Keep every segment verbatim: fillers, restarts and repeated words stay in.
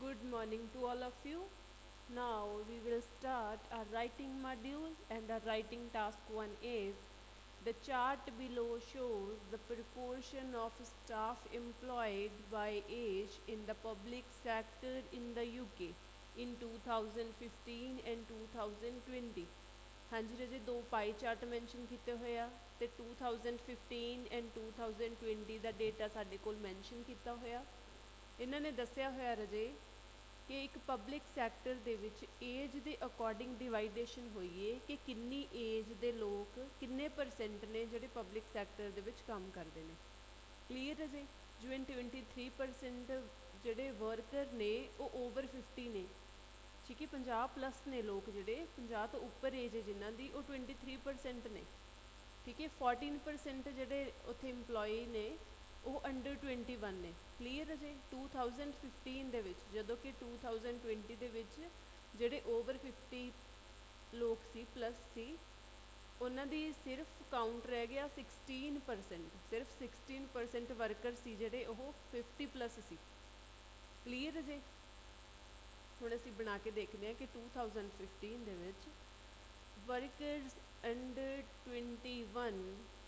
Good morning to all of you. Now we will start our writing module, and our writing task one is the chart below shows the proportion of staff employed by age in the public sector in the U K in two thousand fifteen and two thousand twenty. हाँ जी रजे दो पाई chart mention किए हुए आ ते two thousand fifteen and two thousand twenty का data साढ़े कोल mention किया होया। इन्होंने दसिया होया रजे कि एक पब्लिक सैक्टर दे विच एज के अकॉर्डिंग डिवाइडेशन हुई है कि किन्नी एज के लोग किन्ने परसेंट ने जोड़े पब्लिक सैक्टर दे विच काम करते हैं। क्लीयर है जी। जो ट्वेंटी थ्री परसेंट जोड़े वर्कर ने वो ओवर फिफ्टी ने, ठीक है। पंजाह प्लस ने लोग जोड़े पंजाह तो उपर एज है जिन्हों की, वो ट्वेंटी थ्री परसेंट ने, ठीक है। फोर्टीन परसेंट जोड़े उत्थे इंपलॉई ने वो अंडर ट्वेंटी वन ने। क्लीयर है जी। टू थाउजेंड फिफ्टीन दे विच जदों कि टू थाउजेंड ट्वेंटी दे विच जोड़े ओवर फिफ्टी लोग सी प्लस सी उन्हों दी सिर्फ काउंट रह गया सिक्सटीन परसेंट। सिर्फ सिक्सटीन परसेंट वर्कर सी जोड़े वो फिफ्टी प्लस सी। क्लीयर है जी। हुण असीं बना के देखते हैं कि टू थाउजेंड फिफ्टीन दे विच workers under twenty one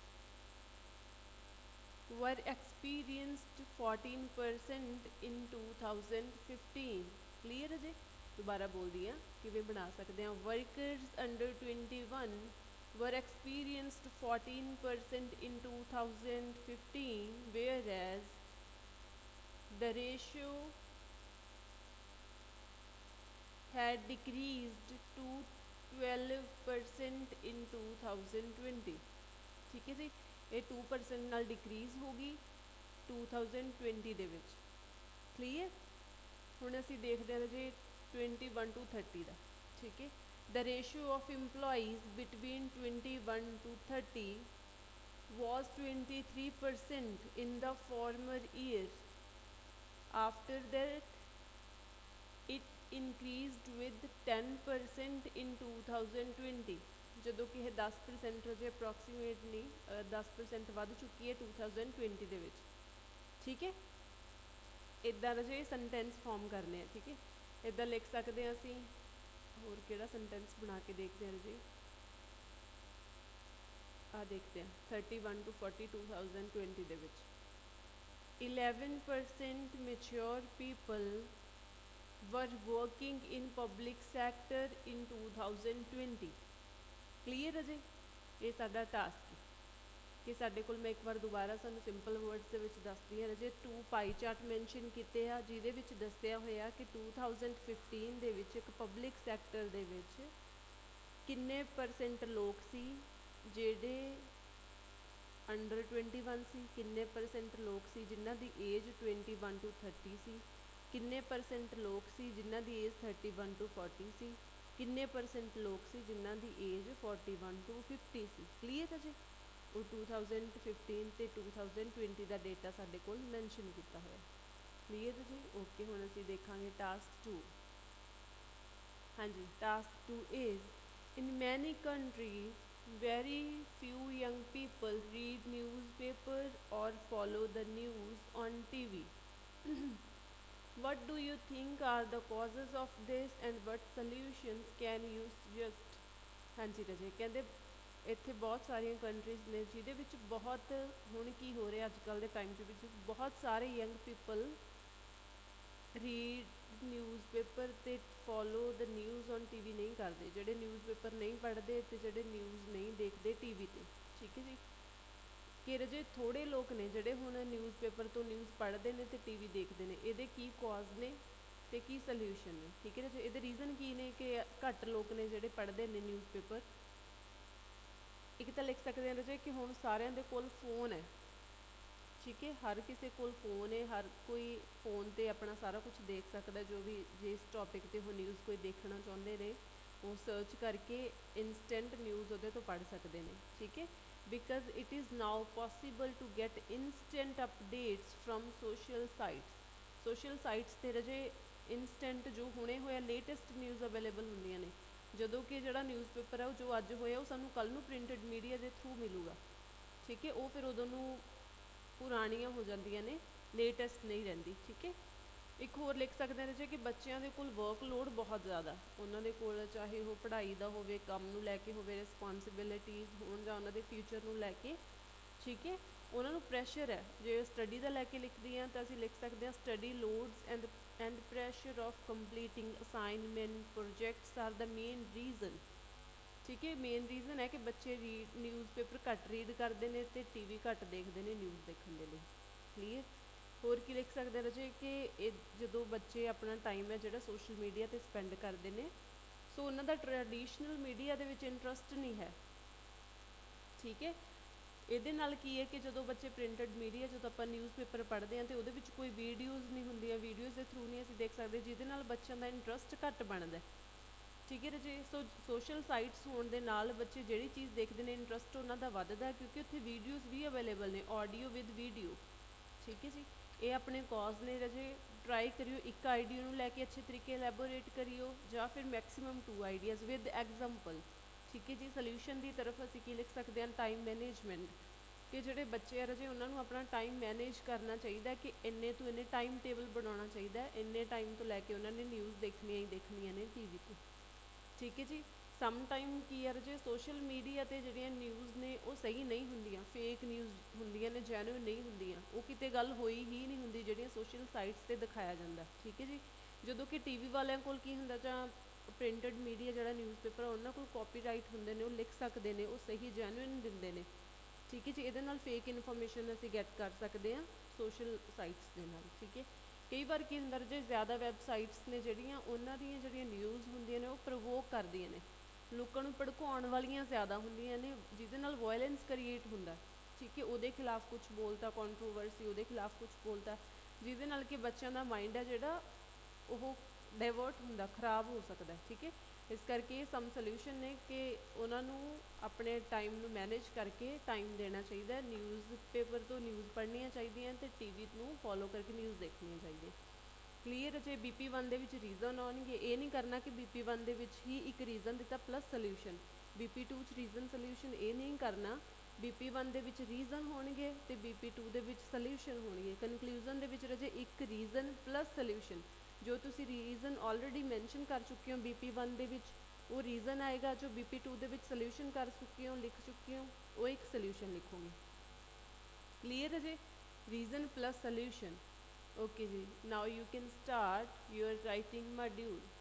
were experienced fourteen percent in two thousand fifteen. Clear है जी। दोबारा बोल दिया कि वे बना सकते हैं। Workers under twenty one were experienced fourteen percent in two thousand fifteen, whereas the ratio had decreased to twelve percent in two thousand twenty. ठीक है जी। ये टू परसेंट नाल डिक्रीज़ होगी टू थाउजेंड ट्वेंटी दे विच। क्लीयर। हुण असीं देखते हैं जी ट्वेंटी वन टू थर्टी का, ठीक है। The ratio of employees between twenty one to thirty was twenty three percent in the former year. After that it increased with ten percent in two thousand twenty. जदों कि यह दस percent रजे approximately दस percent वध चुकी है two thousand twenty दे विच, ठीक है। इदा रजे सेंटेंस फॉर्म करने हैं, ठीक है। इदा लिख सकते हैं असी। होर किहड़ा सेंटेंस बना के देखते हैं रजे। आ देखते हैं thirty one to forty two thousand twenty दे विच eleven percent mature people were working in public sector in two thousand twenty. Clear है जी। ये साडा टास्क कि साडे कोल मैं एक बार दोबारा सानू सिंपल वर्ड्स दे विच दसदी हां जे टू पाई चार्ट मैंशन कीते आ जिहदे विच दस्सिया होया कि टू थाउजेंड फिफ्टीन दे विच एक पब्लिक सैक्टर दे विच किन्ने परसेंट लोग सी जेडे अंडर ट्वेंटी वन सी, किन्ने परसेंट लोग सी जिन्हां दी age twenty one to thirty सी, किन्ने परसेंट लोग सी जिन्हां दी age thirty one to forty सी, किन्ने परसेंट लोग सी जिन्हां दी age forty one to fifty सी। क्लीयर है जी। वो टू थाउजेंड फिफ्टीन ते टू थाउजेंड ट्वेंटी का डेटा साडे कोल मैंशन किया होया। क्लीयर है जी। ओके हुण असीं देखांगे टास्क टू। हाँ जी। Task two is in many countries very few young people read newspaper or follow the news on T V. What do you think are the causes of this and what solutions can you suggest? हाँ जी रजे कहते इत्थे बहुत सारिया countries ने जिहदे विच बहुत हुण की हो रहा अजकल के टाइम के विच बहुत सारे यंग पीपल रीड न्यूज़पेपर ते follow the news on T V नहीं करते, जोड़े न्यूज़पेपर नहीं पढ़ते तो जोड़े न्यूज़ नहीं देखते टी वी ते। ठीक है जी। कि रजे थोड़े लोग ने जोड़े हुण न्यूज़पेपर तो न्यूज़ पढ़ते हैं तो टी वी देखते हैं। ये की कॉज ने तो की सल्यूशन ने। ठीक है रजे। ये रीज़न की ने कि घट लोग ने जोड़े पढ़ते हैं न्यूज़पेपर। एक तो लिख सकते हैं रजे कि हुण सारिਆਂ ਦੇ कोल फोन है, ठीक है। हर किसी को फोन है, हर कोई फोन ते अपना सारा कुछ देख सकता। जो भी जिस टॉपिक ते वो न्यूज़ कोई देखना चाहते हैं वो सर्च करके इंस्टेंट न्यूज़ वो तो पढ़ सकते हैं, ठीक है। Because it is now possible to get instant updates from social sites. Social sites ते रजे इंस्टेंट जो हुणे होया लेटेस्ट न्यूज़ अवेलेबल होंदियां ने। जदों कि जिहड़ा न्यूज़पेपर है वो जो अज होया वो सानू कल नूं प्रिंटेड मीडिया के थ्रू मिलूगा, ठीक है। वो फिर उदों नूं पुरानियां हो जांदियां ने, लेटेस्ट नहीं रहिंदी, ठीक है। एक होर लिख सकते हैं जे कि बच्चों के कोल वर्कलोड बहुत ज़्यादा उन्होंने कोल चाहे वो पढ़ाई का होवे काम नूं लैके होवे रिस्पॉन्सिबिलिटीज़ होण जां उन्हां दे फ्यूचर नूं लैके ठीक है उन्होंने प्रैशर है जो स्टडी का लैके लिखती हैं तो असीं लिख सकते हैं study loads and and pressure of completing assignment projects are the main reason ठीक है मेन रीजन है कि बच्चे रीड न्यूज़पेपर घट रीड करते हैं तो टी वी घट देखते हैं न्यूज़ देखने के लिए क्लीयर होर की लिख सकते रजे कि जो बच्चे अपना टाइम है जो सोशल मीडिया पर स्पेंड करते हैं सो उन्होंने ट्रैडिशनल मीडिया के इंट्रस्ट नहीं है ठीक है ये नाल की है कि जो बच्चे प्रिंटड मीडिया जो आप न्यूज़पेपर पढ़ते हैं तो वो कोई वीडियोज़ नहीं होंगे वीडियोज़ के थ्रू नहीं असीं देख सकते जिहदे नाल बच्चों का इंट्रस्ट घट बनता है ठीक है जी सो सोशल साइट्स होने के नाल बच्चे जिहड़ी चीज़ देखते हैं इंट्रस्ट उन्होंने वधदा है क्योंकि उत्थे वीडियोज़ भी अवेलेबल ने ऑडियो विद वीडियो ठीक है जी ये अपने कॉज ने रजे ट्राई करियो एक आइडिया नूं लैके अच्छे तरीके एलैबोरेट करियो या फिर maximum two ideas with example ठीक है जी सल्यूशन की तरफ असीं की लिख सकते हैं टाइम मैनेजमेंट कि जोड़े बच्चे रजे उन्होंने अपना टाइम मैनेज करना चाहिए कि इन्ने तो इन्ने टाइम टेबल बनाना चाहिए इन्ने टाइम तो लैके उन्होंने न्यूज़ देखनिया ही देखनिया ने टी वी पर ठीक है जी सम टाइम की है जे सोशल मीडिया ते जिहड़ियां न्यूज़ ने वो सही नहीं होंदियां फेक न्यूज़ होंदियां ने जैन्युइन नहीं होंदियां वो किते गल होई ही नहीं होंदी जिहड़ियां सोशल साइट्स ते दिखाया जाता ठीक है जी जो कि टी वी वालियां कोल की हुंदा जां प्रिंटड मीडिया जिहड़ा न्यूज़पेपर है उन्हां कोल कॉपीराइट होंदे ने वो लिख सकते हैं वो सही जैन्युइन दिंदे ने ठीक है जी ये नाल फेक इन्फॉर्मेशन असीं गैट कर सकते हैं सोशल साइट्स दे नाल ठीक है कई बार की अंदर जो ज़्यादा वैबसाइट्स ने जिहड़ियां उन्हां दीयां जिहड़ियां न्यूज़ होंदियां ने वो प्रवोक करदियां ने लोगों को भड़काउण वालियां ज़्यादा होंदियां ने जिहदे नाल वायलेंस क्रिएट हुंदा ठीक है उहदे खिलाफ कुछ बोलता कॉन्ट्रोवर्सी उहदे खिलाफ कुछ बोलता जिहदे नाल कि बच्चों का माइंड है जिहड़ा वो डाइवर्ट हुंदा खराब हो सकता है ठीक है इस करके सम सल्यूशन ने कि उन्होंने अपने टाइम नूं मैनेज करके टाइम देना चाहिए न्यूज़पेपर तो न्यूज़ पढ़निया चाहिए तो टी वी नूं फॉलो करके न्यूज़ देखनी चाहिए क्लीयर जे बी पी वन के रीजन आउणगे ये नहीं करना कि बी पी वन के ही एक रीजन दिता plus solution B P two reason solution ये नहीं करना बी पी वन के रीजन होणगे तो बी पी टू के सल्यूशन होणगे कनकलूजन के रजे एक रीजन प्लस सल्यूशन जो तुसी रीजन ऑलरेडी मैंशन कर चुके हो बी पी वन के वो रीजन आएगा जो बी पी टू के सल्यूशन कर चुके हो लिख चुके हो वो एक सल्यूशन लिखोगे क्लीयर है जी रीजन प्लस सल्यूशन ओके जी now you can start your writing module